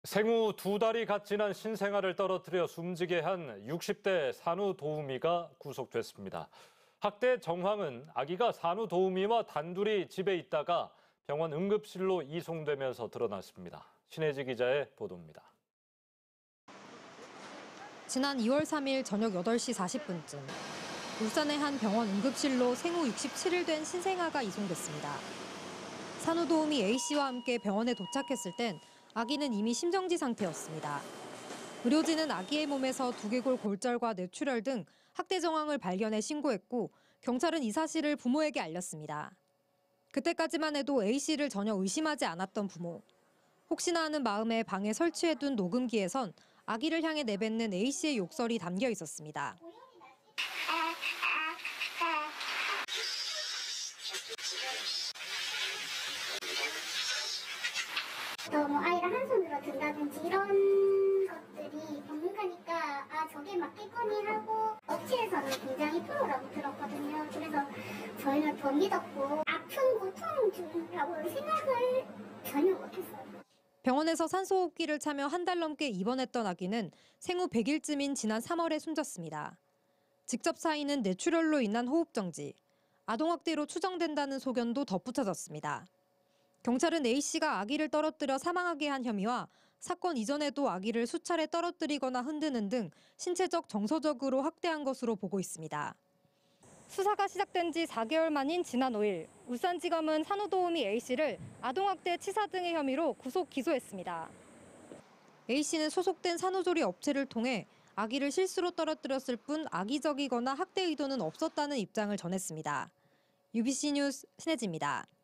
생후 2달이 갓 지난 신생아를 떨어뜨려 숨지게 한 60대 산후도우미가 구속됐습니다. 학대 정황은 아기가 산후도우미와 단둘이 집에 있다가 병원 응급실로 이송되면서 드러났습니다. 신혜지 기자의 보도입니다. 지난 2월 3일 저녁 8시 40분쯤 울산의 한 병원 응급실로 생후 67일 된 신생아가 이송됐습니다. 산후도우미 A씨와 함께 병원에 도착했을 땐 아기는 이미 심정지 상태였습니다. 의료진은 아기의 몸에서 두개골 골절과 뇌출혈 등 학대 정황을 발견해 신고했고 경찰은 이 사실을 부모에게 알렸습니다. 그때까지만 해도 A씨를 전혀 의심하지 않았던 부모. 혹시나 하는 마음에 방에 설치해둔 녹음기에선 아기를 향해 내뱉는 A씨의 욕설이 담겨 있었습니다. 뭐 아이를 한 손으로 든다든지 이런 것들이 법률가니까 저게 맞겠거니 하고 업체에서는 굉장히 프로라고 들었거든요. 그래서 저희는 더 믿었고 아픈 고통 중이라고 생각을 전혀 못했어요. 병원에서 산소호흡기를 차며 한 달 넘게 입원했던 아기는 생후 100일쯤인 지난 3월에 숨졌습니다. 직접 사인은 뇌출혈로 인한 호흡정지, 아동학대로 추정된다는 소견도 덧붙여졌습니다. 경찰은 A씨가 아기를 떨어뜨려 사망하게 한 혐의와 사건 이전에도 아기를 수차례 떨어뜨리거나 흔드는 등 신체적, 정서적으로 학대한 것으로 보고 있습니다. 수사가 시작된 지 4개월 만인 지난 5일, 울산지검은 산후도우미 A씨를 아동학대, 치사 등의 혐의로 구속 기소했습니다. A씨는 소속된 산후조리 업체를 통해 아기를 실수로 떨어뜨렸을 뿐 악의적이거나 학대 의도는 없었다는 입장을 전했습니다. UBC 뉴스 신혜지입니다.